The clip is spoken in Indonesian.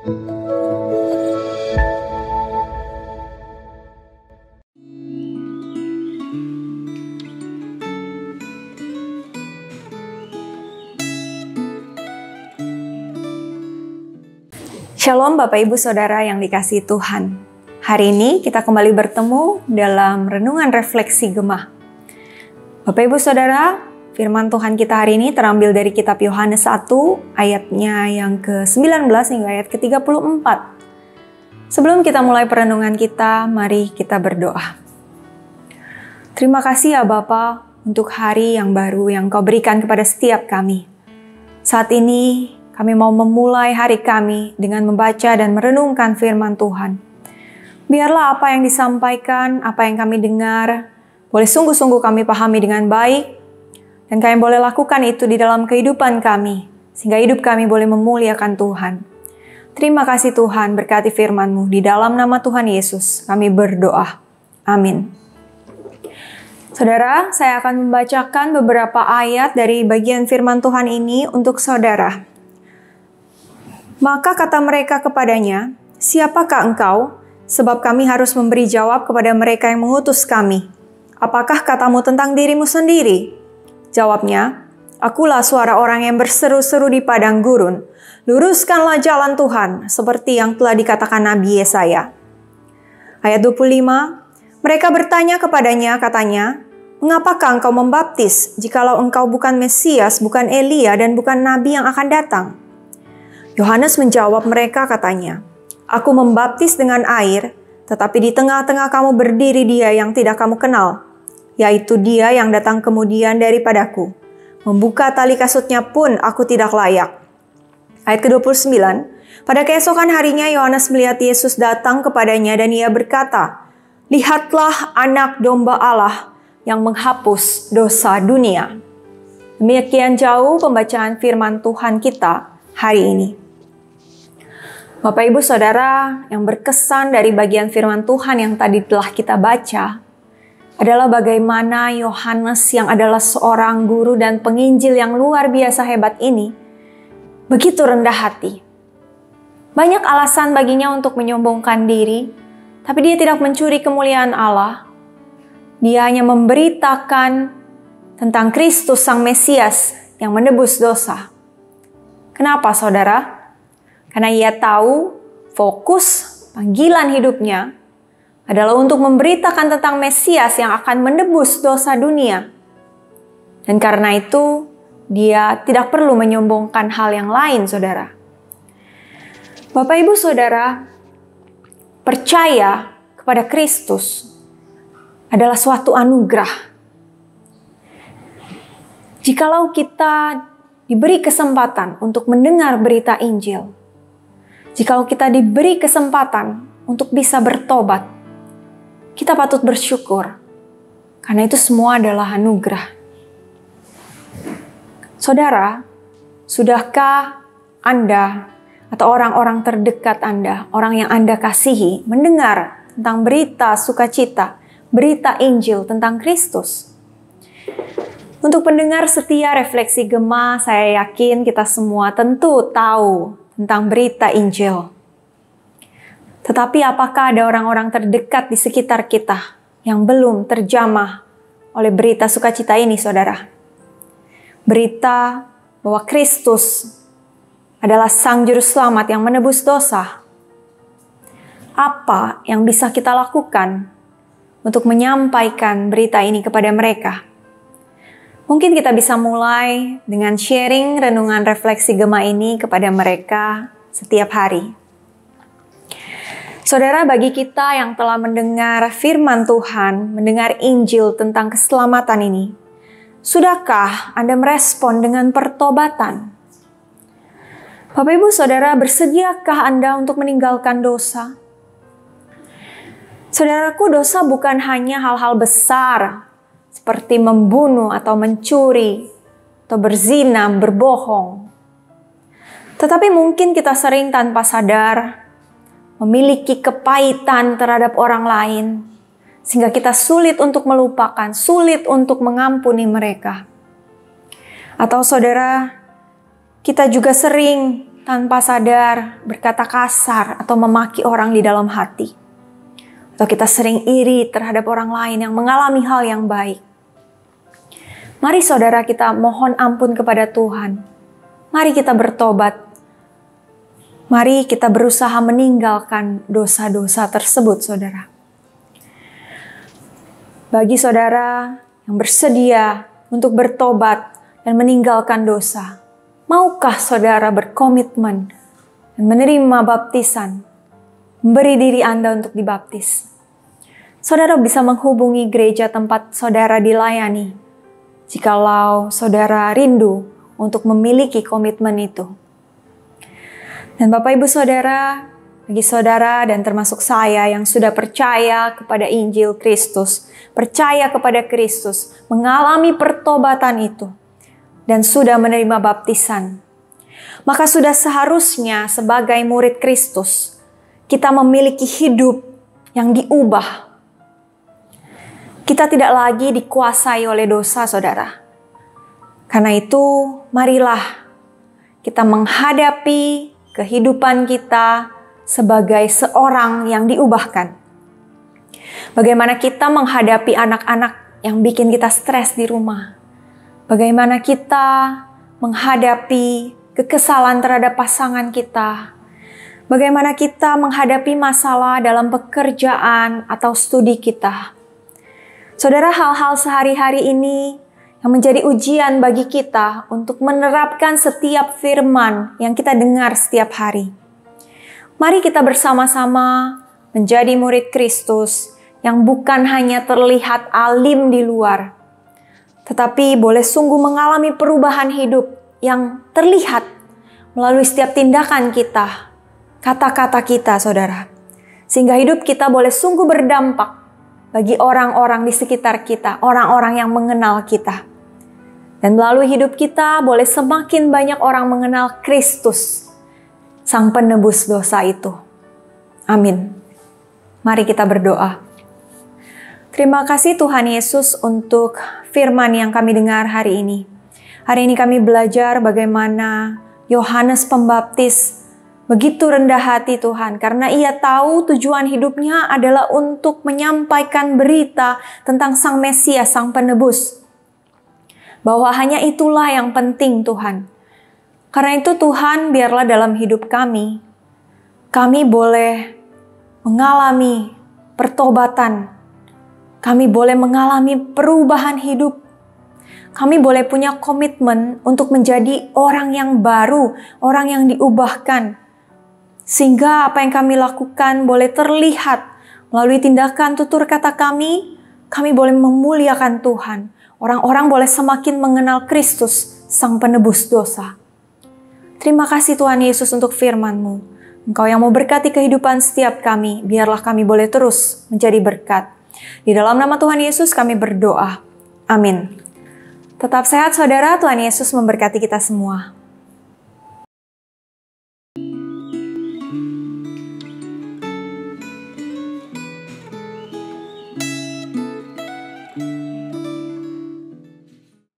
Shalom Bapak Ibu Saudara yang dikasihi Tuhan. Hari ini kita kembali bertemu dalam renungan refleksi Gemah. Bapak Ibu Saudara, firman Tuhan kita hari ini terambil dari kitab Yohanes 1 ayatnya yang ke-19 hingga ayat ke-34. Sebelum kita mulai perenungan kita, mari kita berdoa. Terima kasih ya Bapa untuk hari yang baru yang Kau berikan kepada setiap kami. Saat ini kami mau memulai hari kami dengan membaca dan merenungkan firman Tuhan. Biarlah apa yang disampaikan, apa yang kami dengar, boleh sungguh-sungguh kami pahami dengan baik, dan kami boleh lakukan itu di dalam kehidupan kami, sehingga hidup kami boleh memuliakan Tuhan. Terima kasih Tuhan, berkati firman-Mu. Di dalam nama Tuhan Yesus, kami berdoa. Amin. Saudara, saya akan membacakan beberapa ayat dari bagian firman Tuhan ini untuk saudara. Maka kata mereka kepadanya, "Siapakah engkau? Sebab kami harus memberi jawab kepada mereka yang mengutus kami. Apakah katamu tentang dirimu sendiri?" Jawabnya, "Akulah suara orang yang berseru-seru di padang gurun. Luruskanlah jalan Tuhan, seperti yang telah dikatakan Nabi Yesaya." Ayat 25, mereka bertanya kepadanya, katanya, "Mengapakah engkau membaptis, jikalau engkau bukan Mesias, bukan Elia, dan bukan Nabi yang akan datang?" Yohanes menjawab mereka katanya, "Aku membaptis dengan air, tetapi di tengah-tengah kamu berdiri Dia yang tidak kamu kenal, yaitu Dia yang datang kemudian daripadaku. Membuka tali kasutnya pun aku tidak layak." Ayat ke-29, pada keesokan harinya Yohanes melihat Yesus datang kepadanya dan ia berkata, "Lihatlah anak domba Allah yang menghapus dosa dunia." Demikian jauh pembacaan firman Tuhan kita hari ini. Bapak Ibu Saudara, yang berkesan dari bagian firman Tuhan yang tadi telah kita baca adalah bagaimana Yohanes yang adalah seorang guru dan penginjil yang luar biasa hebat ini begitu rendah hati. Banyak alasan baginya untuk menyombongkan diri, tapi dia tidak mencuri kemuliaan Allah. Dia hanya memberitakan tentang Kristus Sang Mesias yang menebus dosa. Kenapa saudara? Karena ia tahu fokus panggilan hidupnya adalah untuk memberitakan tentang Mesias yang akan menebus dosa dunia. Dan karena itu, dia tidak perlu menyombongkan hal yang lain, saudara. Bapak Ibu Saudara, percaya kepada Kristus adalah suatu anugerah. Jikalau kita diberi kesempatan untuk mendengar berita Injil, jikalau kita diberi kesempatan untuk bisa bertobat, kita patut bersyukur, karena itu semua adalah anugerah. Saudara, sudahkah Anda atau orang-orang terdekat Anda, orang yang Anda kasihi, mendengar tentang berita sukacita, berita Injil tentang Kristus? Untuk pendengar setia refleksi Gemah, saya yakin kita semua tentu tahu tentang berita Injil. Tetapi apakah ada orang-orang terdekat di sekitar kita yang belum terjamah oleh berita sukacita ini, saudara? Berita bahwa Kristus adalah Sang Juru Selamat yang menebus dosa. Apa yang bisa kita lakukan untuk menyampaikan berita ini kepada mereka? Mungkin kita bisa mulai dengan sharing renungan refleksi Gemah ini kepada mereka setiap hari. Saudara, bagi kita yang telah mendengar firman Tuhan, mendengar Injil tentang keselamatan ini, sudahkah Anda merespon dengan pertobatan? Bapak Ibu Saudara, bersediakah Anda untuk meninggalkan dosa? Saudaraku, dosa bukan hanya hal-hal besar, seperti membunuh atau mencuri, atau berzina, berbohong. Tetapi mungkin kita sering tanpa sadar memiliki kepahitan terhadap orang lain, sehingga kita sulit untuk melupakan, sulit untuk mengampuni mereka. Atau saudara, kita juga sering tanpa sadar berkata kasar atau memaki orang di dalam hati. Atau kita sering iri terhadap orang lain yang mengalami hal yang baik. Mari saudara kita mohon ampun kepada Tuhan. Mari kita bertobat. Mari kita berusaha meninggalkan dosa-dosa tersebut, saudara. Bagi saudara yang bersedia untuk bertobat dan meninggalkan dosa, maukah saudara berkomitmen dan menerima baptisan, memberi diri Anda untuk dibaptis? Saudara bisa menghubungi gereja tempat saudara dilayani, jikalau saudara rindu untuk memiliki komitmen itu. Dan Bapak Ibu Saudara, bagi saudara dan termasuk saya yang sudah percaya kepada Injil Kristus, percaya kepada Kristus, mengalami pertobatan itu, dan sudah menerima baptisan, maka sudah seharusnya sebagai murid Kristus, kita memiliki hidup yang diubah. Kita tidak lagi dikuasai oleh dosa, saudara. Karena itu, marilah kita menghadapi kehidupan kita sebagai seorang yang diubahkan. Bagaimana kita menghadapi anak-anak yang bikin kita stres di rumah. Bagaimana kita menghadapi kekesalan terhadap pasangan kita. Bagaimana kita menghadapi masalah dalam pekerjaan atau studi kita. Saudara, hal-hal sehari-hari ini yang menjadi ujian bagi kita untuk menerapkan setiap firman yang kita dengar setiap hari. Mari kita bersama-sama menjadi murid Kristus yang bukan hanya terlihat alim di luar, tetapi boleh sungguh mengalami perubahan hidup yang terlihat melalui setiap tindakan kita, kata-kata kita, saudara. Sehingga hidup kita boleh sungguh berdampak bagi orang-orang di sekitar kita, orang-orang yang mengenal kita. Dan melalui hidup kita boleh semakin banyak orang mengenal Kristus, Sang Penebus dosa itu. Amin. Mari kita berdoa. Terima kasih Tuhan Yesus untuk firman yang kami dengar hari ini. Hari ini kami belajar bagaimana Yohanes Pembaptis begitu rendah hati Tuhan, karena ia tahu tujuan hidupnya adalah untuk menyampaikan berita tentang Sang Mesias, Sang Penebus. Bahwa hanya itulah yang penting Tuhan. Karena itu Tuhan, biarlah dalam hidup kami boleh mengalami pertobatan. Kami boleh mengalami perubahan hidup. Kami boleh punya komitmen untuk menjadi orang yang baru, orang yang diubahkan. Sehingga apa yang kami lakukan boleh terlihat melalui tindakan tutur kata kami boleh memuliakan Tuhan. Orang-orang boleh semakin mengenal Kristus, Sang Penebus dosa. Terima kasih Tuhan Yesus untuk firman-Mu. Engkau yang mau berkati kehidupan setiap kami, biarlah kami boleh terus menjadi berkat. Di dalam nama Tuhan Yesus kami berdoa. Amin. Tetap sehat saudara, Tuhan Yesus memberkati kita semua.